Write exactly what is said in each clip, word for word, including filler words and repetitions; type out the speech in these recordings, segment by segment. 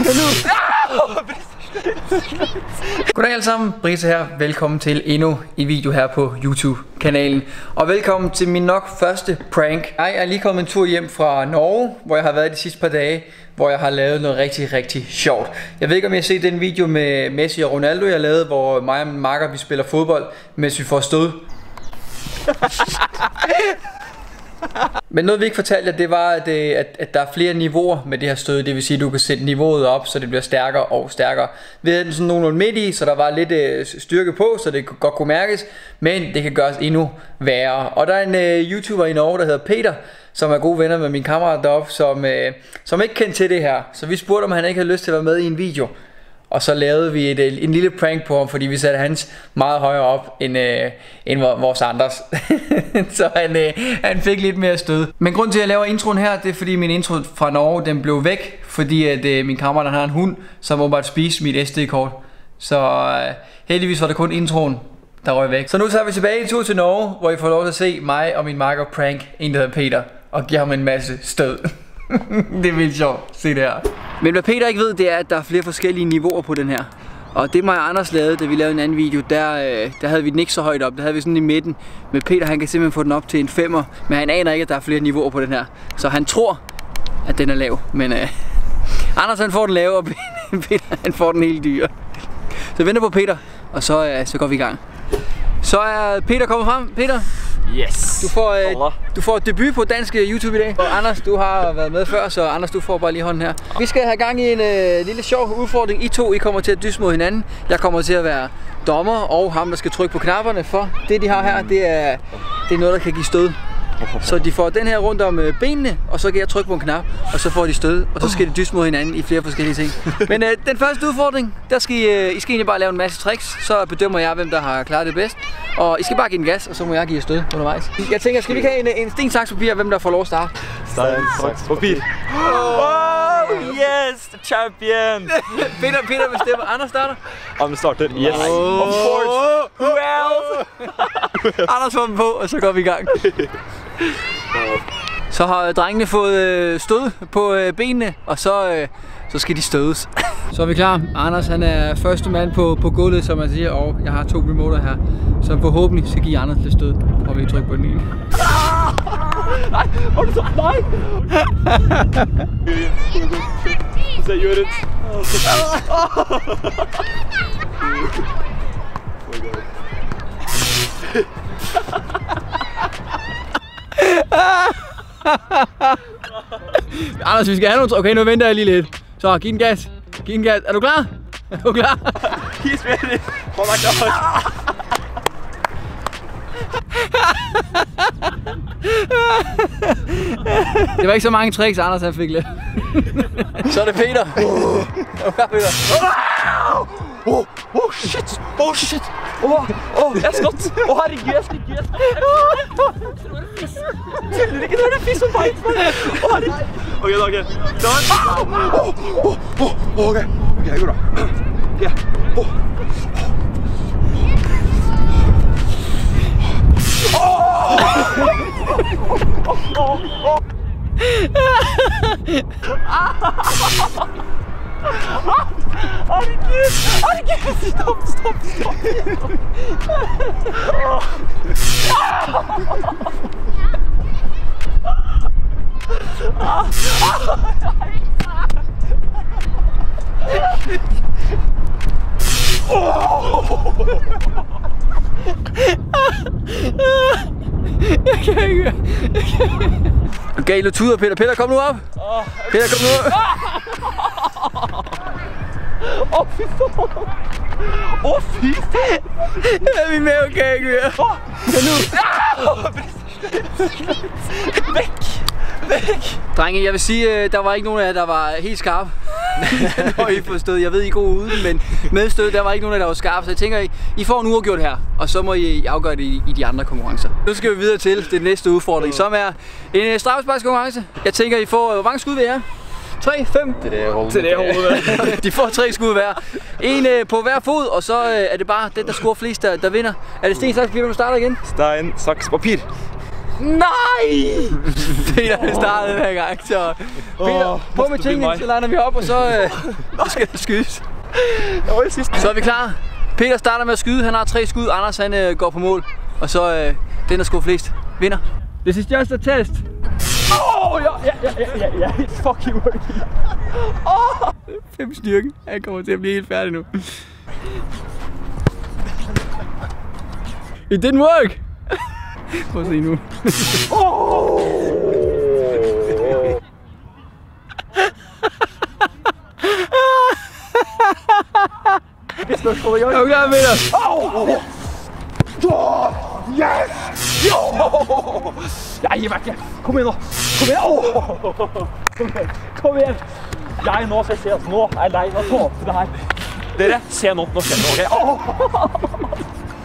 Goddag alle sammen, Brita her. Velkommen til endnu en video her på YouTube-kanalen. Og velkommen til min nok første prank. Jeg er lige kommet en tur hjem fra Norge, hvor jeg har været de sidste par dage, hvor jeg har lavet noget rigtig, rigtig sjovt. Jeg ved ikke, om I har set den video med Messi og Ronaldo, jeg lavede, hvor mig og min makker, vi spiller fodbold, mens vi får stød. Men noget vi ikke fortalte jer, det var at, at, at der er flere niveauer med det her stød. Det vil sige at du kan sætte niveauet op, så det bliver stærkere og stærkere. Vi havde den sådan nogenlunde midt i, så der var lidt øh, styrke på, så det godt kunne mærkes. Men det kan gøres endnu værre. Og der er en øh, YouTuber i Norge, der hedder Peter, som er gode venner med min kammerat deroppe, som, øh, som ikke kendte til det her. Så vi spurgte om han ikke havde lyst til at være med i en video. Og så lavede vi et, en lille prank på ham, fordi vi satte hans meget højere op end, øh, end vores andres. Så han, øh, han fik lidt mere stød. Men grunden til at jeg laver introen her, det er fordi min intro fra Norge, den blev væk. Fordi at øh, min kammerat har en hund, som åbenbart spiste mit S D-kort. Så øh, heldigvis var det kun introen, der røg væk. Så nu tager vi tilbage en tur til Norge, hvor I får lov til at se mig og min makker prank en der hedder Peter. Og giver ham en masse stød. Det er vildt sjovt, se det her. Men hvad Peter ikke ved, det er at der er flere forskellige niveauer på den her. Og det mig og Anders lavede, da vi lavede en anden video, der, der havde vi den ikke så højt op. Der havde vi sådan i midten. Men Peter han kan simpelthen få den op til en femmer. Men han aner ikke at der er flere niveauer på den her. Så han tror at den er lav. Men uh, Anders han får den lave, og Peter han får den helt dyre. Så jeg venter på Peter, og så, uh, så går vi i gang. Så er Peter kommet frem. Peter, yes. Du får, øh, du får debut på dansk YouTube i dag. Og Anders, du har været med før, så Anders, du får bare lige hånden her. Vi skal have gang i en øh, lille sjov udfordring. I to, I kommer til at dysse mod hinanden. Jeg kommer til at være dommer, og ham, der skal trykke på knapperne. For det, de har her, det er, det er noget, der kan give stød. Så de får den her rundt om øh, benene, og så kan jeg trykke på en knap, og så får de stød, og så skal de dysse mod hinanden i flere forskellige ting. Men øh, den første udfordring, der skal I, øh, I skal egentlig bare lave en masse tricks, så bedømmer jeg, hvem der har klaret det bedst. Og I skal bare give den gas, og så må jeg give stød undervejs. Jeg tænker, skal vi ikke have en, en sten, saks, papir, hvem der får lov at starte? Sten, saks, papir. Oh, yes, the champion! Peter, Peter bestemmer, Anders starter. Anders starter, yes. Oh. Of course, who else? Anders får den på, og så går vi i gang. Så har drengene fået stød på benene, og så, så skal de stødes. Så er vi klar. Anders han er første mand på, på gulvet, som man siger, og jeg har to remoter her, som forhåbentlig skal give Anders lidt stød, og vi trykker på den ene. Nej, har du så? Nej! Så jeg gør det. Anders, vi skal have nogle... Okay, nu venter jeg lige lidt. Så, giv den gas. Giv den gas. Er du klar? Er du klar? He's ready. Oh my god. Det var ikke så mange tricks, Anders han fik lidt. Så er det Peter. Okay, Peter. Oh, oh shit! Oh shit! Åh, oh, oh, jeg er skott! Åh, oh, herregud, jeg skal ikke! Tuller ikke, nå er det fisk som beit! Åh, herregud! Ok, da, ok. Klar! Åh, åh, åh, ok. Ok, jeg går da. Ok. Åh. Herregud! Herregud! Stopp, stopp, stopp! Okay, nu tuder Peter. Peter, kom nu op! Peter, kom nu op! Åh, oh, fy faen! Åh, oh, fy faen! Er vi med okay, Gøger? Åh! Væk! Væk! Drenge, jeg vil sige, der var ikke nogen af jer, der var helt skarpe. Når I får stød. Jeg ved, I går uden, men med stød, der var ikke nogen af jer, der var skarpe. Så jeg tænker, I får en uafgjort her, og så må I afgøre det i, i de andre konkurrencer. Nu skal vi videre til det næste udfordring, som er en straffesparkskonkurrence. Jeg tænker, I får, hvor mange skud vil I have? tre, fem? Det er det, til det hovedet. De får tre skud hver. En øh, på hver fod, og så øh, er det bare den, der scorer flest, der, der vinder. Er det sten, saks, papir, du starter igen? Sten, saks, papir. Nej! Peter han startede den her gang, så Peter, oh, på med tingene, så lander vi op, og så øh, skal der skydes. Så er vi klar. Peter starter med at skyde, han har tre skud, Anders han øh, går på mål, og så øh, den der skud flest vinder. This is just a test. Åh, ja, ja, ja, ja, ja, fuck you. Åh, fem styrken. Han kommer til at blive helt færdig nu. It didn't work. Prøv at se nu. Det står sgu jo. Er du klar, Peter? Yes! Jo! Ja, Jebakke. Kom igjen nå. Kom igjen. Kom igjen. Kom igjen. Jeg nå skal jeg se at nå er lei av å tape det her. Dere, se nå. Nå skjer det, ok?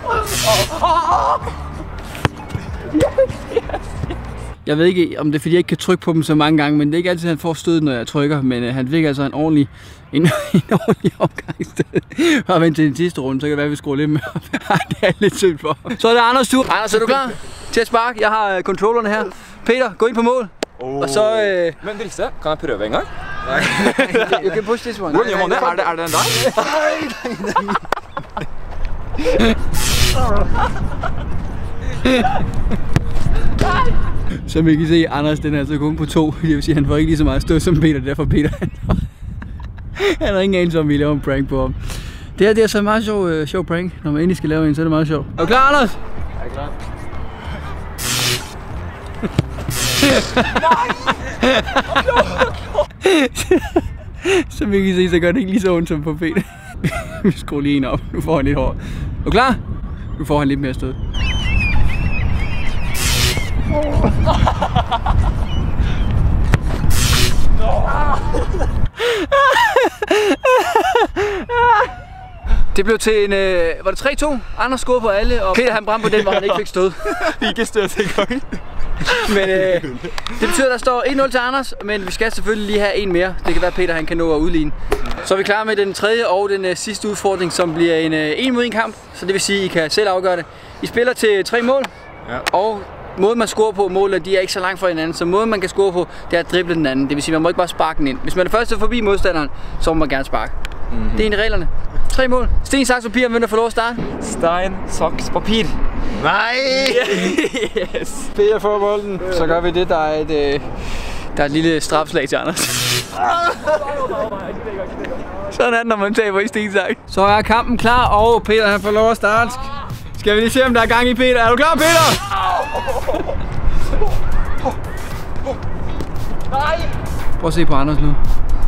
Jeg ved ikke, om det er fordi, jeg ikke kan trykke på dem så mange gange, men det er ikke altid, han får stødet, når jeg trykker. Men øh, han fik altså en ordentlig, en, en ordentlig omgangssted. Og vent til den sidste runde, så kan det være, at vi skruer lidt mere op. Det er lidt synd for. Så er det Anders tur. Anders, er du klar til at sparke? Jeg har øh, controllerne her. Peter, gå ind på mål. Oh. Og så... Øh... Men Drilse, kan jeg prøve en gang? Nej. You can push this one. Hvordan gjør man det? Er det, er det den der? Nej! Som I kan se, Anders den er altså kun på to. Det vil sige, han får ikke lige så meget stød som Peter. Derfor Peter, han, han har ingen anelse om, vi laver en prank på ham. Det her det er så en meget sjov, uh, sjov prank. Når man endelig skal lave en, så er det meget sjovt. Er du klar, Anders? Jeg er klar. Som I kan se, så gør det ikke lige så ondt som på Peter. Vi skruer lige en op. Nu får han lidt hårdt. Er du klar? Nu får han lidt mere stød. Det blev til en, øh, var det tre to? Anders scorede på alle, og Peter han brændte på den, hvor han ikke fik stød. Ikke stød til gang. Men øh, det betyder, at der står en nul til Anders, men vi skal selvfølgelig lige have en mere. Det kan være, at Peter han kan nå at udligne. Så er vi klar med den tredje og den øh, sidste udfordring, som bliver en øh, en mod en kamp. Så det vil sige, at I kan selv afgøre det. I spiller til tre mål, ja. Og måden man scorer på, målene de er ikke så langt fra hinanden, så måden man kan score på, det er at drible den anden. Det vil sige, man må ikke bare sparke den ind. Hvis man er først forbi modstanderen, så må man gerne sparke. Mm-hmm. Det er en af reglerne. Tre mål. Sten, saks, papir, hvem der får lov at starte? Stein, saks, papir. Nej! Yes! Peter får bolden. Så gør vi det, der er et, øh, der er et lille strafslag til Anders. Sådan er det, når man taber i sten, saks. Så er kampen klar, og Peter han får lov at starte. Skal vi lige se, om der er gang i Peter? Er du klar, Peter? Nej! Prøv at se på Anders nu.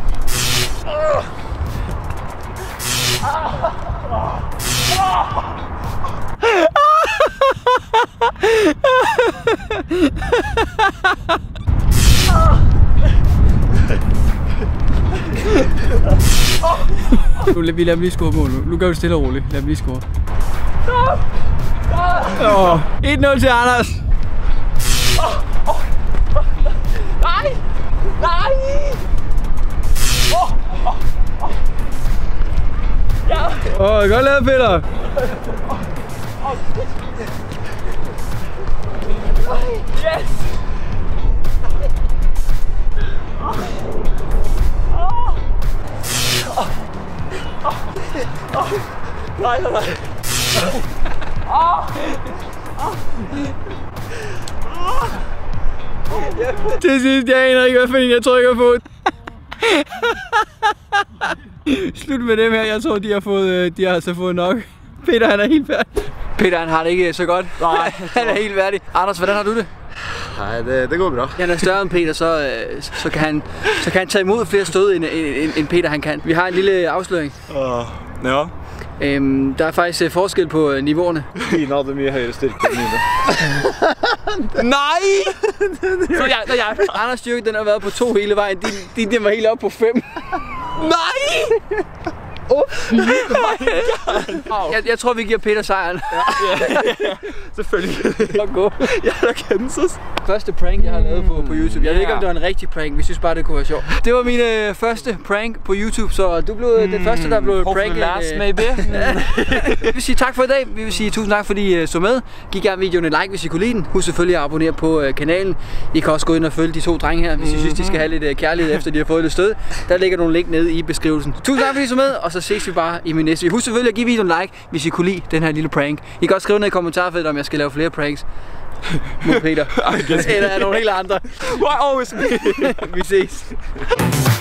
Nu lader vi lige score mål nu. Nu gør vi stille og roligt. Lad dem lige score. Oh, et nul til Anders. Nej! Nej! Åh, oh, godt lavet, Peter. Yes! Nej, nej, nej. Til sidst, jeg aner ikke, hvad for en jeg trykker på. Slut med dem her. Jeg tror, de har fået, de har altså fået nok. Peter, han er helt færdig. Peter, han har det ikke så godt. Nej, han er helt færdig. Anders, hvordan har du det? Nej, det, det går bra. Han er større end Peter, så, så, kan han, så kan han tage imod flere stød, end, end, end Peter han kan. Vi har en lille afsløring. Uh, ja. Øhm, der er faktisk forskel på niveauerne. Tina hadde mye høyere styrke enn mine. Nej! Så jeg, når jeg, Anders styrke, den har været på to hele vejen. Din, din, den var helt op på fem. Nej! Oh, jeg, jeg tror, vi giver Peter sejren. Selvfølgelig. Gå. Jeg er Kansas. Første prank, jeg har lavet på, på YouTube. Jeg ved ikke, om det var en rigtig prank. Vi synes bare, det kunne være sjovt. Det var min øh, første prank på YouTube, så du blev mm, den første, der blev pranket. Last, maybe. Vi vil sige tak for i dag. Vi vil sige tusind tak, fordi I uh, så med. Giv gerne videoen et like, hvis I kunne lide den. Husk selvfølgelig at abonnere på uh, kanalen. I kan også gå ind og følge de to drenge her, hvis I synes, de skal have lidt uh, kærlighed, efter de har fået lidt stød. Der ligger nogle link nede i beskrivelsen. Tusind tak, fordi I så med, og så ses vi bare i min næste video. Husk selvfølgelig at give videoen et like, hvis I kunne lide den her lille prank. I kan også skrive ned i kommentarfeltet, om jeg skal lave flere pranks mod Peter. Eller nogle helt andre. Why always me? Vi ses.